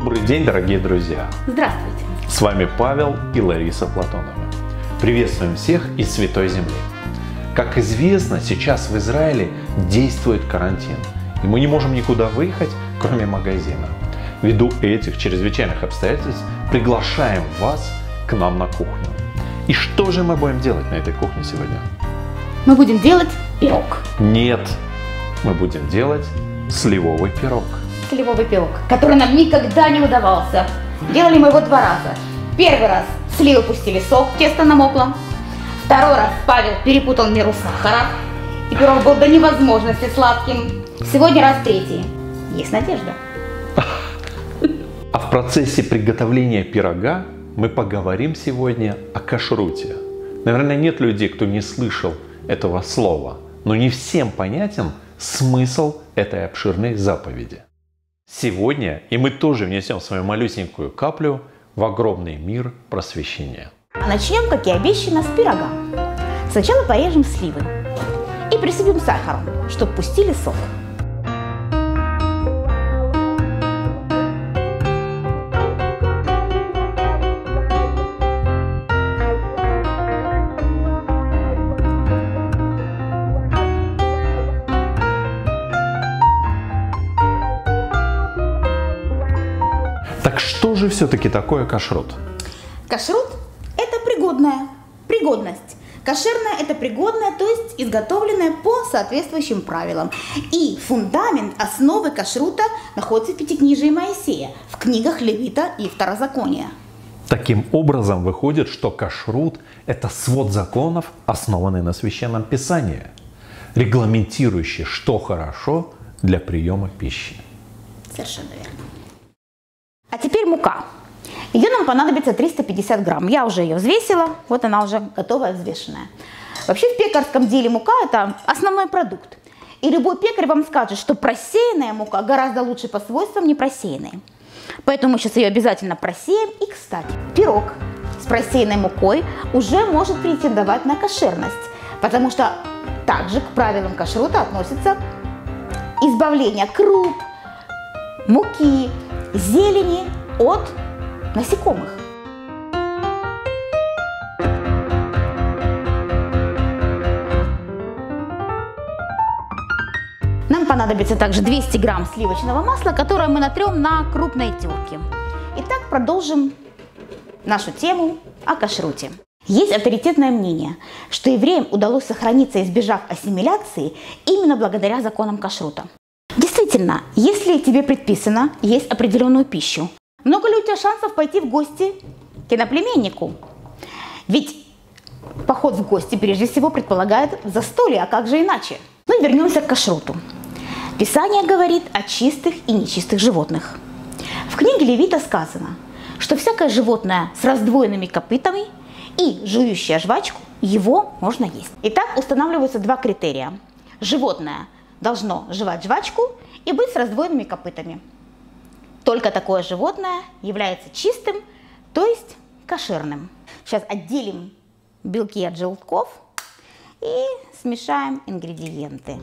Добрый день, дорогие друзья! Здравствуйте! С вами Павел и Лариса Платоновы. Приветствуем всех из Святой Земли. Как известно, сейчас в Израиле действует карантин, и мы не можем никуда выехать, кроме магазина. Ввиду этих чрезвычайных обстоятельств приглашаем вас к нам на кухню. И что же мы будем делать на этой кухне сегодня? Мы будем делать пирог. Нет, мы будем делать сливовый пирог. Сливовый пирог, который нам никогда не удавался. Делали мы его 2 раза. Первый раз сливы пустили сок, тесто намокло. Второй раз Павел перепутал меру сахара, и пирог был до невозможности сладким. Сегодня раз 3. Есть надежда. А в процессе приготовления пирога мы поговорим сегодня о кашруте. Наверное, нет людей, кто не слышал этого слова, но не всем понятен смысл этой обширной заповеди. Сегодня и мы тоже внесем свою малюсенькую каплю в огромный мир просвещения. Начнем, как и обещано, с пирога. Сначала порежем сливы и присыпем сахаром, чтобы пустили сок. Так что же все-таки такое кашрут? Кашрут – это пригодность. Кошерная – это пригодная, то есть изготовленная по соответствующим правилам. И фундамент основы кашрута находится в Пятикнижии Моисея, в книгах Левита и Второзакония. Таким образом, выходит, что кашрут – это свод законов, основанный на Священном Писании, регламентирующий, что хорошо для приема пищи. Совершенно верно. А теперь мука. Ее нам понадобится 350 грамм. Я уже ее взвесила, вот она уже готовая, взвешенная. Вообще в пекарском деле мука – это основной продукт. И любой пекарь вам скажет, что просеянная мука гораздо лучше по свойствам непросеянной. Поэтому мы сейчас ее обязательно просеем. И, кстати, пирог с просеянной мукой уже может претендовать на кошерность, потому что также к правилам кашрута относится избавление круп, муки, зелени от насекомых. Нам понадобится также 200 грамм сливочного масла, которое мы натрем на крупной терке. Итак, продолжим нашу тему о кашруте. Есть авторитетное мнение, что евреям удалось сохраниться, избежав ассимиляции, именно благодаря законам кашрута. Действительно, если тебе предписано есть определенную пищу, много ли у тебя шансов пойти в гости к иноплеменнику? Ведь поход в гости прежде всего предполагает застолье, а как же иначе? Ну, вернемся к кашруту. Писание говорит о чистых и нечистых животных. В книге Левита сказано, что всякое животное с раздвоенными копытами и жующее жвачку, его можно есть. Итак, устанавливаются 2 критерия. Животное должно жевать жвачку и быть с раздвоенными копытами. Только такое животное является чистым, то есть кошерным. Сейчас отделим белки от желтков и смешаем ингредиенты.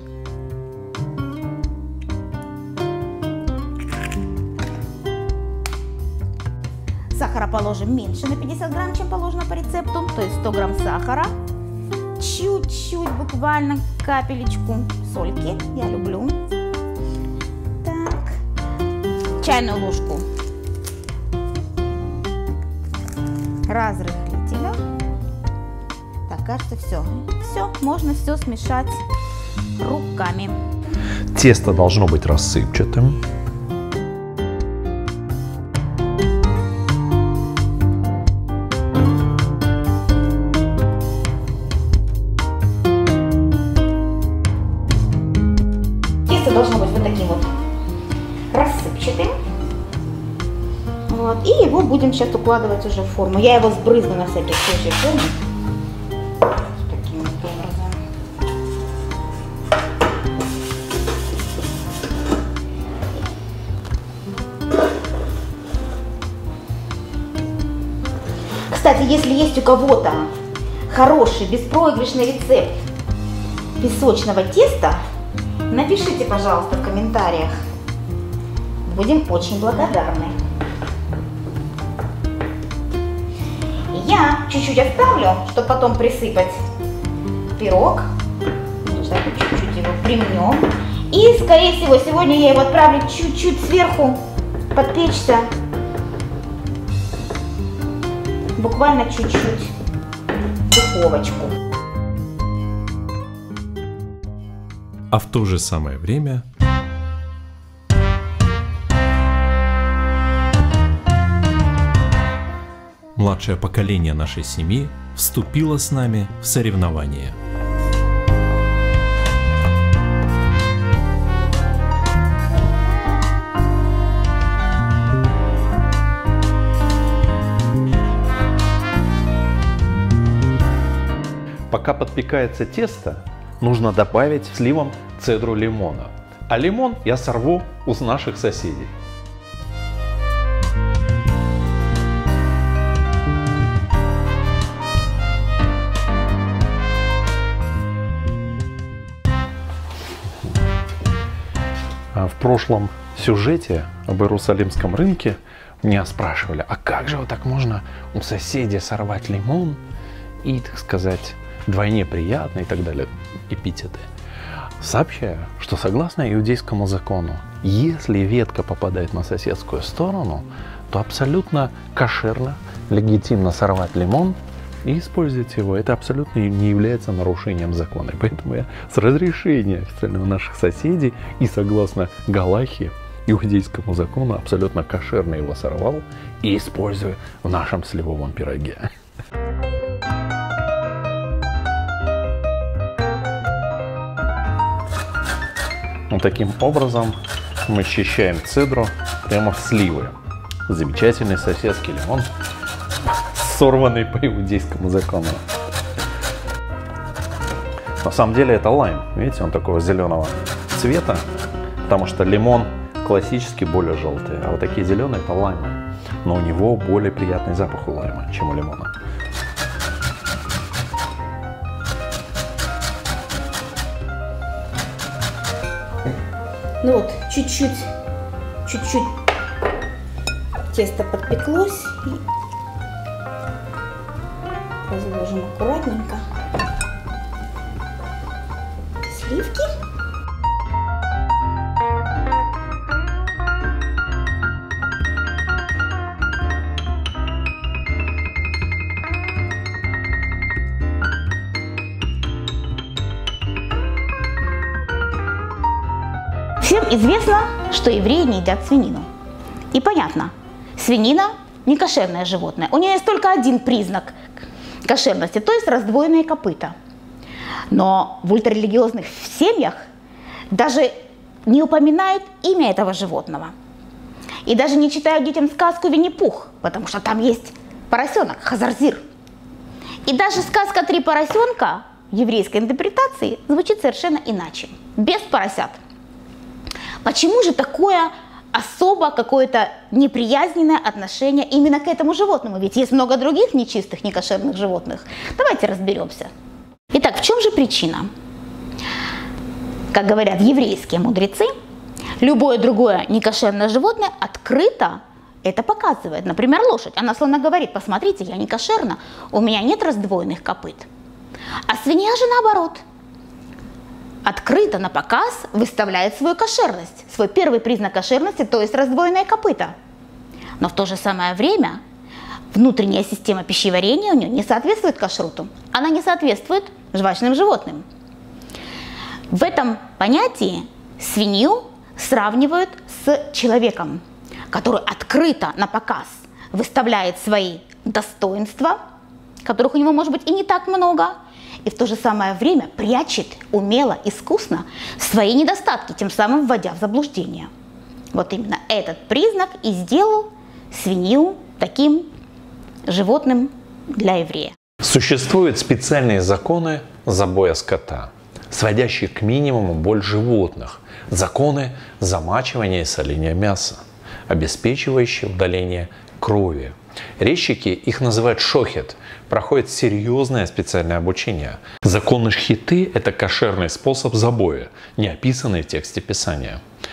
Сахара положим меньше на 50 грамм, чем положено по рецепту, то есть 100 грамм сахара. Чуть-чуть, буквально капелечку сольки, я люблю. Так, чайную ложку разрыхлителя. Так, кажется, все, можно все смешать руками. Тесто должно быть рассыпчатым. Должно быть вот таким вот рассыпчатым. Вот. И его будем сейчас укладывать уже в форму. Я его сбрызну на всякий случай в форму. Таким вот образом. Кстати, если есть у кого-то хороший беспроигрышный рецепт песочного теста, напишите, пожалуйста, в комментариях. Будем очень благодарны. Я чуть-чуть оставлю, чтобы потом присыпать пирог. Чуть-чуть его примнем. И, скорее всего, сегодня я его отправлю чуть-чуть сверху подпечься. Буквально чуть-чуть в духовочку. А в то же самое время младшее поколение нашей семьи вступило с нами в соревнование. Пока подпекается тесто, нужно добавить сливам цедру лимона. А лимон я сорву у наших соседей. В прошлом сюжете об Иерусалимском рынке меня спрашивали, а как же вот так можно у соседей сорвать лимон и, так сказать, вдвойне приятно и так далее, эпитеты. Сообщаю, что согласно иудейскому закону, если ветка попадает на соседскую сторону, то абсолютно кошерно, легитимно сорвать лимон и использовать его. Это абсолютно не является нарушением закона. И поэтому я с разрешения официального наших соседей и согласно Галахе, иудейскому закону, абсолютно кошерно его сорвал и использую в нашем сливовом пироге. Вот таким образом мы счищаем цедру прямо в сливы. Замечательный соседский лимон, сорванный по иудейскому закону. На самом деле это лайм. Видите, он такого зеленого цвета, потому что лимон классически более желтый, а вот такие зеленые это лаймы. Но у него более приятный запах у лайма, чем у лимона. Ну вот, чуть-чуть тесто подпеклось. И разложим аккуратненько сливки. Всем известно, что евреи не едят свинину. И понятно, свинина не кошерное животное. У нее есть только один признак кошерности, то есть раздвоенные копыта. Но в ультрарелигиозных семьях даже не упоминают имя этого животного. И даже не читают детям сказку «Винни-Пух», потому что там есть поросенок, хазарзир. И даже сказка «Три поросенка» в еврейской интерпретации звучит совершенно иначе, без поросят. Почему же такое особо какое-то неприязненное отношение именно к этому животному? Ведь есть много других нечистых, некошерных животных. Давайте разберемся. Итак, в чем же причина? Как говорят еврейские мудрецы, любое другое некошерное животное открыто это показывает. Например, лошадь. Она словно говорит: посмотрите, я не кошерна, у меня нет раздвоенных копыт. А свинья же наоборот. Открыто на показ выставляет свою кошерность, свой первый признак кошерности, то есть раздвоенные копыта. Но в то же самое время внутренняя система пищеварения у нее не соответствует кашруту, она не соответствует жвачным животным. В этом понятии свинью сравнивают с человеком, который открыто на показ выставляет свои достоинства, которых у него может быть и не так много, и в то же самое время прячет умело, искусно свои недостатки, тем самым вводя в заблуждение. Вот именно этот признак и сделал свинью таким животным для еврея. Существуют специальные законы забоя скота, сводящие к минимуму боль животных, законы замачивания и соления мяса, обеспечивающие удаление крови. Резчики их называют шохет, проходят серьезное специальное обучение. Законы шхиты – это кошерный способ забоя, не описанный в тексте Писания.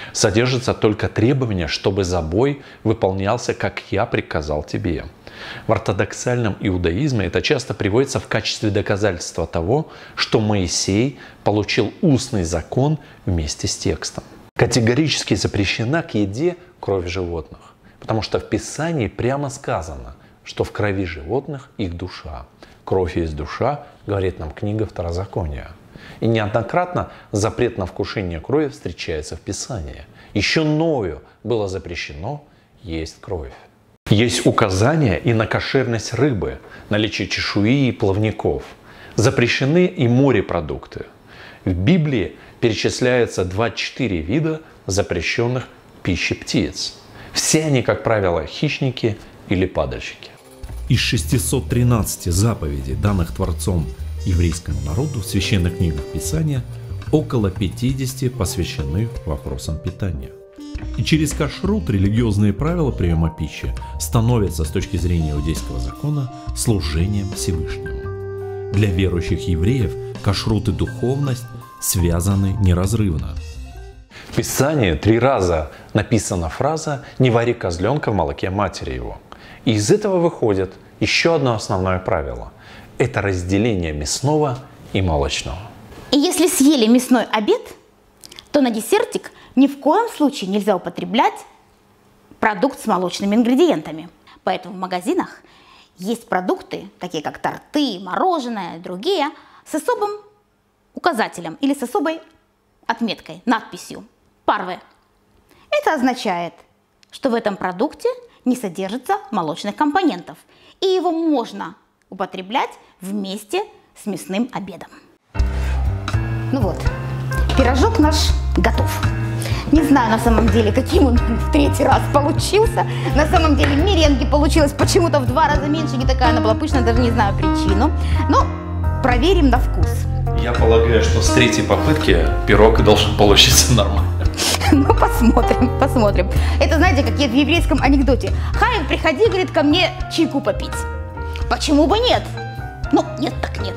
Содержится только требование, чтобы забой выполнялся, как я приказал тебе. В ортодоксальном иудаизме это часто приводится в качестве доказательства того, что Моисей получил устный закон вместе с текстом. Категорически запрещена к еде кровь животных, потому что в Писании прямо сказано, что в крови животных их душа. Кровь есть душа, говорит нам книга Второзакония. И неоднократно запрет на вкушение крови встречается в Писании. Еще Ною было запрещено есть кровь. Есть указания и на кошерность рыбы, наличие чешуи и плавников. Запрещены и морепродукты. В Библии перечисляется 24 вида запрещенных пищи птиц. Все они, как правило, хищники или падальщики. Из 613 заповедей, данных Творцом еврейскому народу в священных книгах Писания, около 50 посвящены вопросам питания. И через кашрут религиозные правила приема пищи становятся с точки зрения иудейского закона служением Всевышнему. Для верующих евреев кашрут и духовность связаны неразрывно. В Писании 3 раза написана фраза «Не вари козленка в молоке матери его». И из этого выходит еще одно основное правило – это разделение мясного и молочного. И если съели мясной обед, то на десертик ни в коем случае нельзя употреблять продукт с молочными ингредиентами. Поэтому в магазинах есть продукты, такие как торты, мороженое, другие, с особым указателем или с особой отметкой, надписью «Парве». Это означает, что в этом продукте не содержится молочных компонентов, и его можно употреблять вместе с мясным обедом. Ну вот, пирожок наш готов. Не знаю на самом деле, каким он в 3-й раз получился. На самом деле меренги получилось почему-то в 2 раза меньше, не такая она была пышная, даже не знаю причину. Но проверим на вкус. Я полагаю, что с 3-й попытки пирог должен получиться нормально. Ну, посмотрим. Это, знаете, как в еврейском анекдоте. Хаим, приходи, говорит, ко мне чайку попить. Почему бы нет? Ну, нет так нет.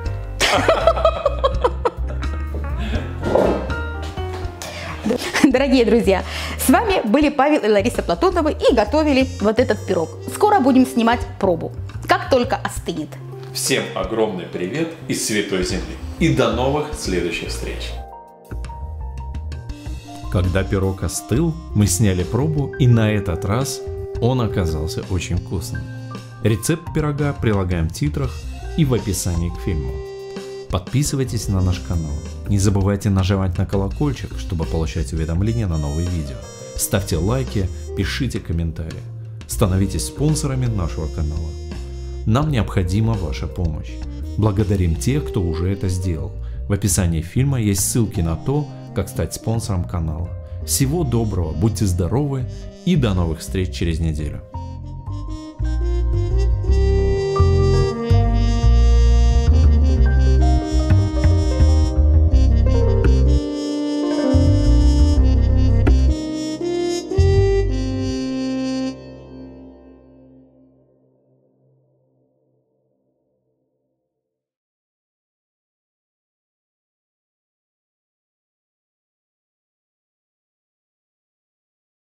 Дорогие друзья, с вами были Павел и Лариса Платоновы и готовили вот этот пирог. Скоро будем снимать пробу, как только остынет. Всем огромный привет из Святой Земли и до новых следующих встреч. Когда пирог остыл, мы сняли пробу, и на этот раз он оказался очень вкусным. Рецепт пирога прилагаем в титрах и в описании к фильму. Подписывайтесь на наш канал. Не забывайте нажимать на колокольчик, чтобы получать уведомления на новые видео. Ставьте лайки, пишите комментарии. Становитесь спонсорами нашего канала. Нам необходима ваша помощь. Благодарим тех, кто уже это сделал. В описании фильма есть ссылки на то, как стать спонсором канала. Всего доброго, будьте здоровы и до новых встреч через неделю.